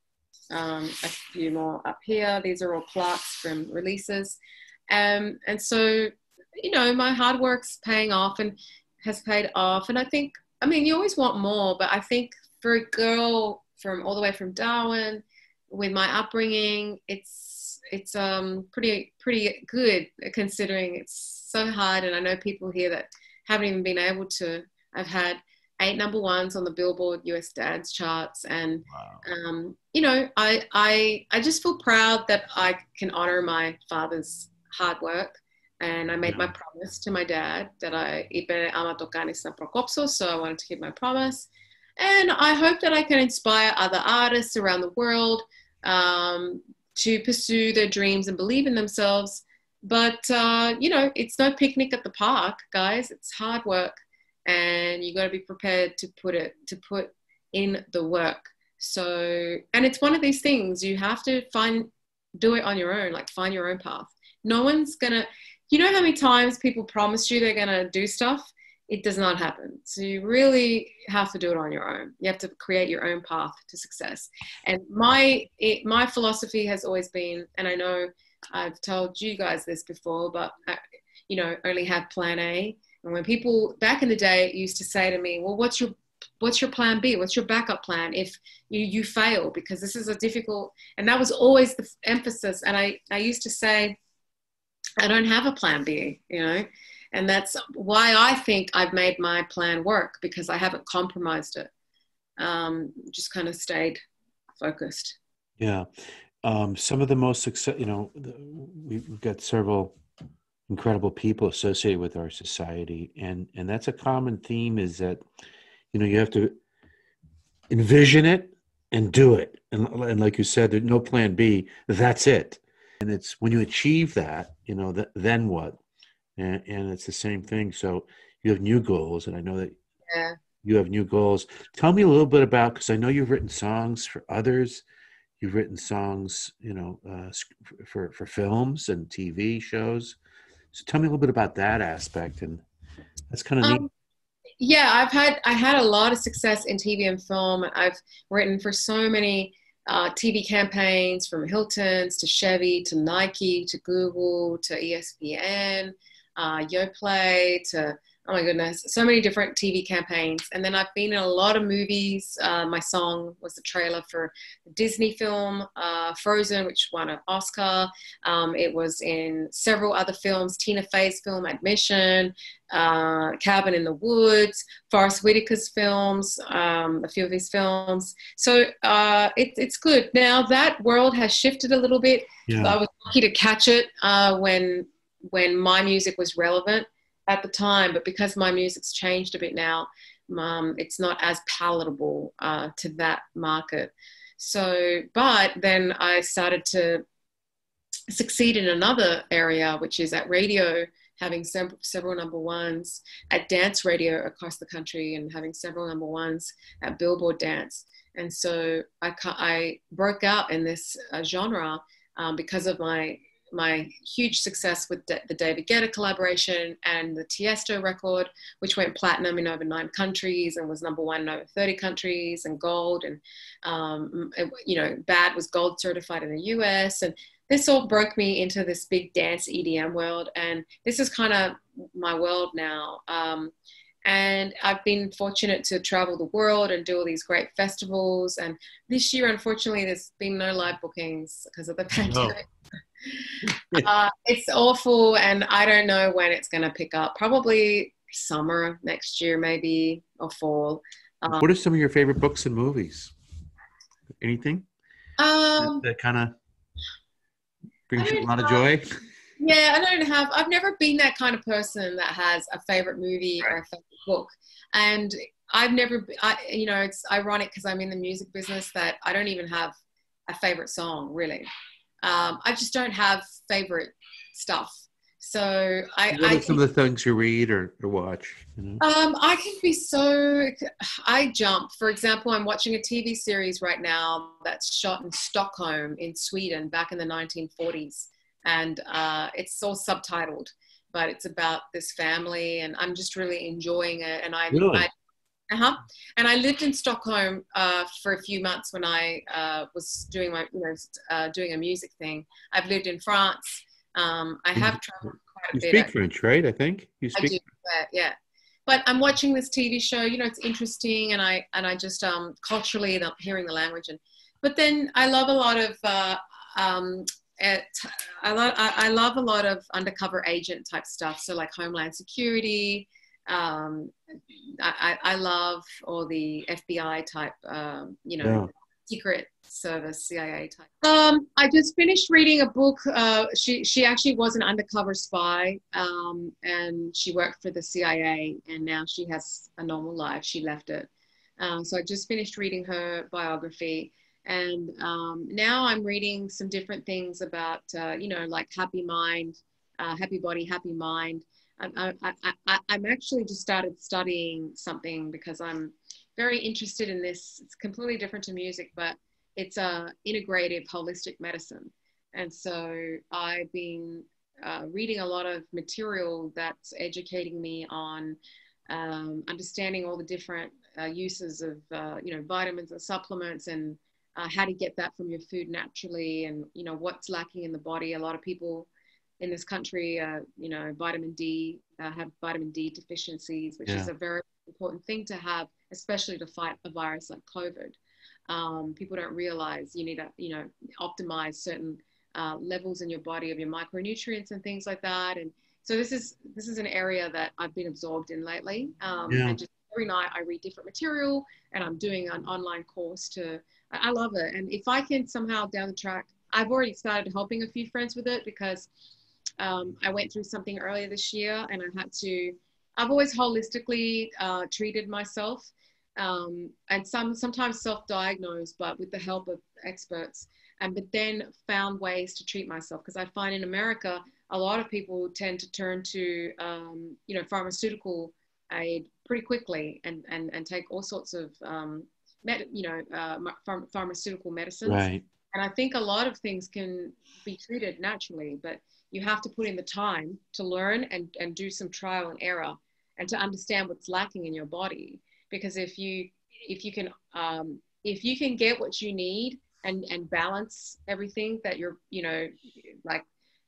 a few more up here. These are all plaques from releases. And so, you know, my hard work's paying off and has paid off. And I mean, you always want more, but I think for a girl from all the way from Darwin, with my upbringing, it's pretty good considering it's so hard. And I know people here that haven't even been able to. I've had 8 number ones on the Billboard US Dance Charts, and you know, I just feel proud that I can honor my father's hard work. And I made my promise to my dad that I ipe ama tokanis na prokopso, so I wanted to keep my promise. And I hope that I can inspire other artists around the world to pursue their dreams and believe in themselves. But, you know, it's no picnic at the park, guys. It's hard work. And you got to be prepared to put in the work. So, and it's one of these things you have to do it on your own, like find your own path. No one's going to, you know how many times people promise you they're going to do stuff? It does not happen. So you really have to do it on your own. You have to create your own path to success. And my philosophy has always been, and I know I've told you guys this before, but you know, only have plan A. And when people back in the day used to say to me, well, what's your plan B? What's your backup plan if you fail? Because this is a difficult, and that was always the emphasis. And I used to say, I don't have a plan B, you know, and that's why I think I've made my plan work, because I haven't compromised it. Just kind of stayed focused. Yeah. Some of the most success, you know, we've got several incredible people associated with our society. And that's a common theme, is that, you know, you have to envision it and do it. And like you said, there's no plan B. That's it. And it's when you achieve that, you know, then what? And it's the same thing. So you have new goals, and I know that you have new goals. Tell me a little bit about, because I know you've written songs for others. You've written songs, you know, for films and TV shows. So tell me a little bit about that aspect, and that's kind of neat. Yeah, I had a lot of success in TV and film. I've written for so many TV campaigns, from Hilton's to Chevy to Nike to Google to ESPN, Yoplait to Oh my goodness, so many different TV campaigns. And then I've been in a lot of movies. My song was the trailer for the Disney film, Frozen, which won an Oscar. It was in several other films, Tina Fey's film, Admission, Cabin in the Woods, Forrest Whitaker's films, a few of his films. So it's good. Now that world has shifted a little bit. Yeah. I was lucky to catch it when my music was relevant at the time, but because my music's changed a bit now, it's not as palatable to that market. So, but then I started to succeed in another area, which is at radio, having several number ones, at dance radio across the country, and having several number ones at Billboard Dance. And so I broke out in this genre because of my huge success with the David Guetta collaboration and the Tiesto record, which went platinum in over 9 countries and was number 1 in over 30 countries, and gold, and Bad was gold certified in the US. And this all broke me into this big dance EDM world, and this is kind of my world now. And I've been fortunate to travel the world and do all these great festivals. And this year, unfortunately, there's been no live bookings because of the pandemic. It's awful, and I don't know when it's going to pick up. Probably summer next year, maybe, or fall. What are some of your favorite books and movies? Anything that kind of brings you a lot of joy? Yeah, I've never been that kind of person that has a favorite movie or a favorite book. And I've never, it's ironic because I'm in the music business that I don't even have a favorite song, really. I just don't have favorite stuff. So what are some of the things you read or watch? I can be I jump. For example, I'm watching a TV series right now that's shot in Stockholm in Sweden back in the 1940s. And it's all subtitled, but it's about this family, and I'm just really enjoying it. And and I lived in Stockholm for a few months when I was doing doing a music thing. I've lived in France. I have traveled quite a bit. You speak French, right? I think you speak. I do, yeah. But I'm watching this TV show. It's interesting, and I just culturally hearing the language, but then I love a lot of. I love a lot of undercover agent type stuff. So like Homeland Security. I love all the FBI type, Secret Service, CIA type. I just finished reading a book. She actually was an undercover spy, and she worked for the CIA, and now she has a normal life. She left it. So I just finished reading her biography. And now I'm reading some different things about, like Happy Mind, Happy Body, Happy Mind. I'm actually just started studying something because I'm very interested in this. It's completely different to music, but it's integrative holistic medicine. And so I've been reading a lot of material that's educating me on understanding all the different uses of, vitamins and supplements, and how to get that from your food naturally, and what's lacking in the body. A lot of people in this country, vitamin D, have vitamin D deficiencies, which is a very important thing to have, especially to fight a virus like COVID. People don't realize you need to, optimize certain levels in your body of your micronutrients and things like that. And so this is an area that I've been absorbed in lately. And just every night I read different material, and I'm doing an online course I love it. And if I can somehow down the track, I've already started helping a few friends with it because I went through something earlier this year, and I've always holistically treated myself, and sometimes self-diagnosed, but with the help of experts, but then found ways to treat myself. Because I find in America, a lot of people tend to turn to, pharmaceutical aid pretty quickly and take all sorts of, pharmaceutical medicines. Right. And I think a lot of things can be treated naturally, but you have to put in the time to learn and do some trial and error, and to understand what's lacking in your body. Because if you can get what you need and balance everything that you're,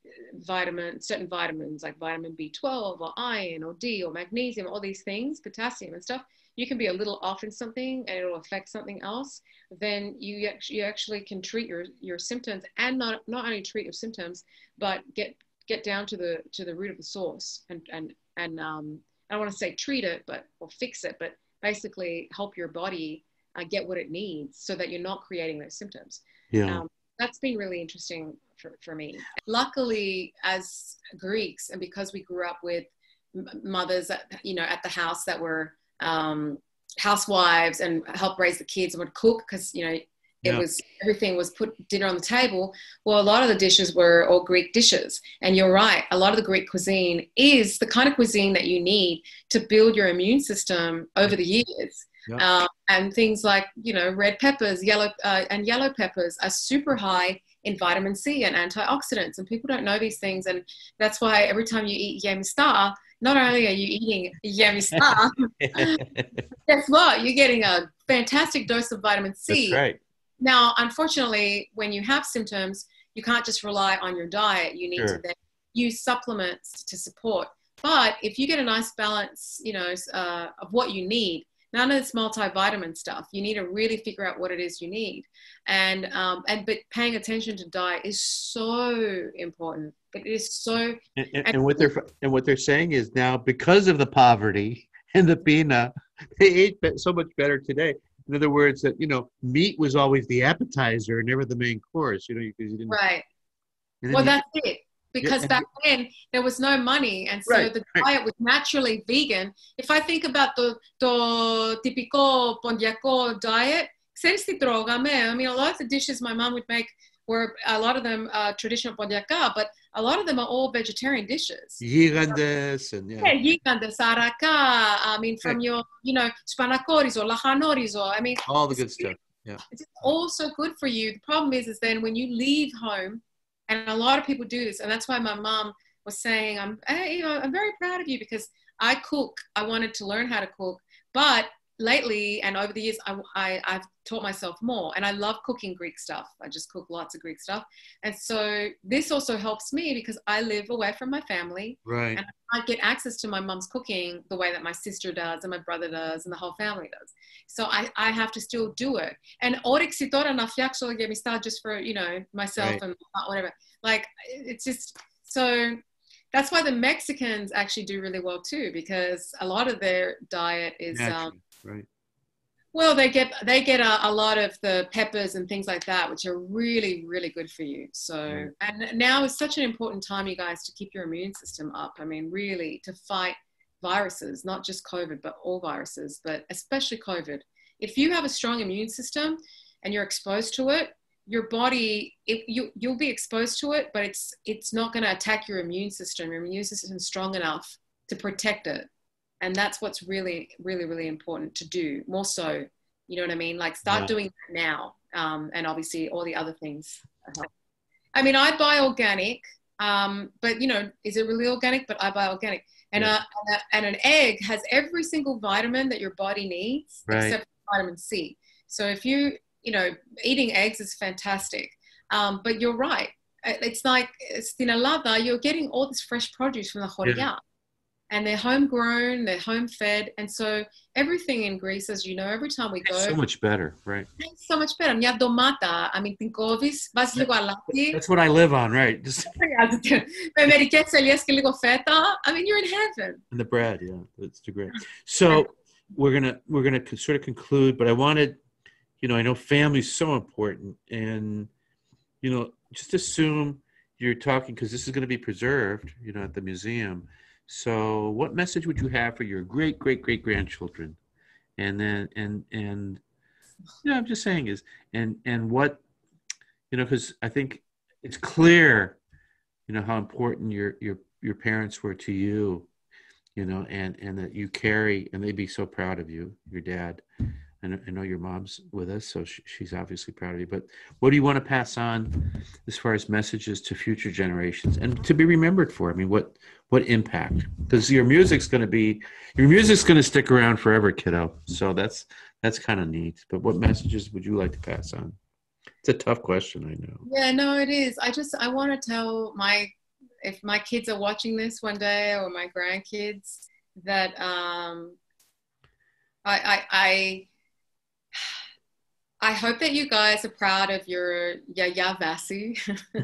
certain vitamins like vitamin B12 or iron or D or magnesium, all these things, potassium and stuff, you can be a little off in something and it'll affect something else. Then you actually can treat your symptoms, and not only treat your symptoms, but get down to the root of the source, and I don't want to say treat it, or fix it, but basically help your body get what it needs so that you're not creating those symptoms. Yeah. That's been really interesting for me. Luckily, as Greeks, and because we grew up with mothers at the house that were housewives and helped raise the kids and would cook, because everything was dinner on the table. Well, a lot of the dishes were all Greek dishes, and you're right, a lot of the Greek cuisine is the kind of cuisine that you need to build your immune system over the years. Yep. And things like red peppers, yellow peppers are super high in vitamin C and antioxidants, and people don't know these things, and that's why every time you eat yemista, not only are you eating yemista, guess what? You're getting a fantastic dose of vitamin C. That's right. Now, unfortunately, when you have symptoms, you can't just rely on your diet. You need to then use supplements to support. But if you get a nice balance, of what you need, none of this multivitamin stuff, you need to really figure out what it is you need. But paying attention to diet is so important. It is so. And what they're saying is now, because of the poverty and the pina, they ate so much better today. In other words, that meat was always the appetizer and never the main course. Because you didn't. Right. Well, that's it. Because back then there was no money, and so the diet was naturally vegan. If I think about the typical Pondiaco diet, I mean, a lot of the dishes my mom would make were, a lot of them traditional Pondiaca, but a lot of them are all vegetarian dishes. Gigantes and gigantes, araca. I mean, from your spanakorizo, lajanorizo. I mean, all the good stuff. Yeah, it's all so good for you. The problem is then when you leave home. And a lot of people do this. And that's why my mom was saying, I'm very proud of you, because I cook. I wanted to learn how to cook. But lately and over the years, I've taught myself more. And I love cooking Greek stuff. I just cook lots of Greek stuff. And so this also helps me because I live away from my family. Right. And I get access to my mom's cooking the way that my sister does and my brother does and the whole family does. So I have to still do it. And orixitora na fiaxo gemista just for, myself and whatever. Like, it's just, so that's why the Mexicans actually do really well too, because a lot of their diet is, right. Well, they get a lot of the peppers and things like that, which are really, really good for you. So, and now is such an important time, you guys, to keep your immune system up. I mean, really, to fight viruses, not just COVID, but all viruses, but especially COVID. If you have a strong immune system and you're exposed to it, your body, you'll be exposed to it, but it's not going to attack your immune system. Your immune system is strong enough to protect it. And that's what's really, really, really important to do. More so, you know what I mean? Like, start doing that now. And obviously all the other things help. I mean, I buy organic, but is it really organic? But I buy organic. And an egg has every single vitamin that your body needs, except vitamin C. So if eating eggs is fantastic. But you're right. It's like Stinalada, you're getting all this fresh produce from the Horia. And they're homegrown, they're home fed. And so everything in Greece, as you know, every time we go. It's so much better, right? It's so much better. Mia domata, I mean, tinkovis, vas λίγο αλάτι. That's what I live on, right? Just με μερικές ελιές και λίγο φέτα. I mean, you're in heaven. And the bread, that's too great. So we're gonna sort of conclude, but I wanted, I know family's so important, and just assume you're talking, because this is going to be preserved, at the museum. So what message would you have for your great, great, great grandchildren? And then, I'm just saying and what, because I think it's clear, how important your parents were to you, and that you carry, and they'd be so proud of you, your dad. And I know your mom's with us, so she's obviously proud of you. But what do you want to pass on as far as messages to future generations and to be remembered for? I mean, what impact? Because your music's going to stick around forever, kiddo. So that's kind of neat. But what messages would you like to pass on? It's a tough question, I know. Yeah, no, it is. I want to tell my if my kids are watching this one day, or my grandkids, that I hope that you guys are proud of your Yaya Vassy,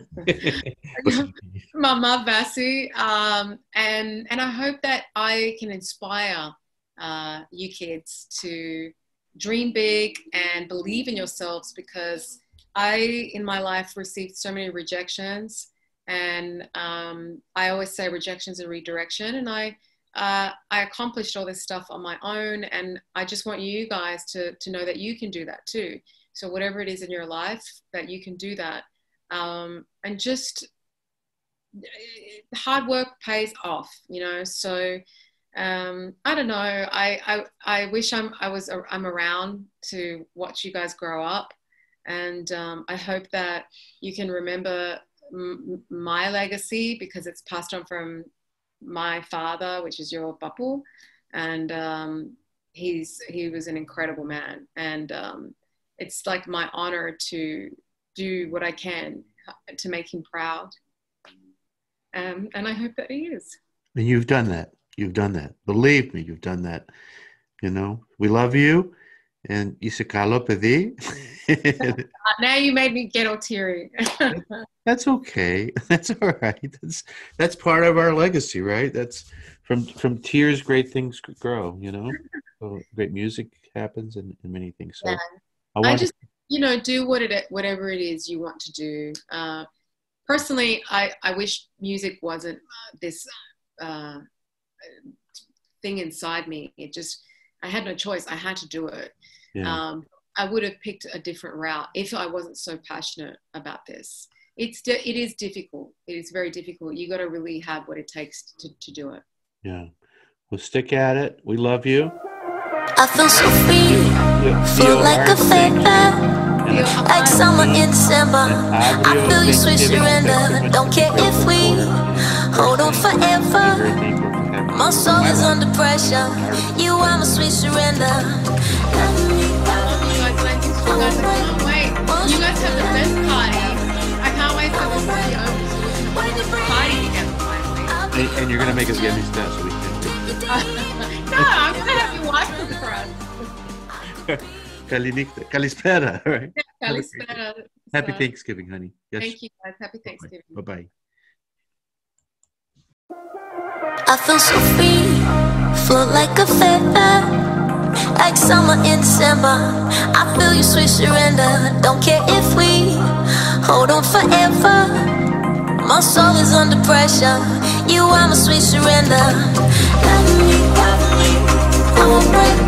Mama Vassy, and I hope that I can inspire you kids to dream big and believe in yourselves, because I, in my life, received so many rejections, and I always say rejections and redirection, and I accomplished all this stuff on my own, and I just want you guys to know that you can do that too. So whatever it is in your life, that you can do that, and just hard work pays off, you know. So I don't know. I wish I'm around to watch you guys grow up, and I hope that you can remember my legacy, because it's passed on from my father, which is your papu, and he was an incredible man, and it's like my honor to do what I can to make him proud, and I hope that he is. And you've done that. You've done that. Believe me, you've done that. You know, we love you. And Isikalo Pedi. Now you made me get all teary. That's okay. That's all right. That's part of our legacy, right? That's from tears, great things grow, you know? So great music happens and many things. So Yeah. I just, do whatever it is you want to do. Personally, I wish music wasn't this thing inside me. I had no choice. I had to do it. Yeah. I would have picked a different route if I wasn't so passionate about this. It is difficult. It is very difficult. You got to really have what it takes to do it. Yeah. Well, stick at it. We love you. I feel so free, feel like a feather, like summer in December. I feel your sweet surrender. Don't care if we hold on forever. My soul is under pressure. You are my sweet surrender. You guys have the best party. I can't wait for this to be over so we can party together finally. And you're gonna make us get these steps so we can. No, I'm gonna have your wife cook for us. Kalispera, right? Kalispera. Happy Thanksgiving, honey. Yes. Thank you guys. Happy Thanksgiving. Bye-bye. I feel so free, float like a feather, like summer in December. I feel your sweet surrender. Don't care if we hold on forever. My soul is under pressure. You are my sweet surrender. I won't break.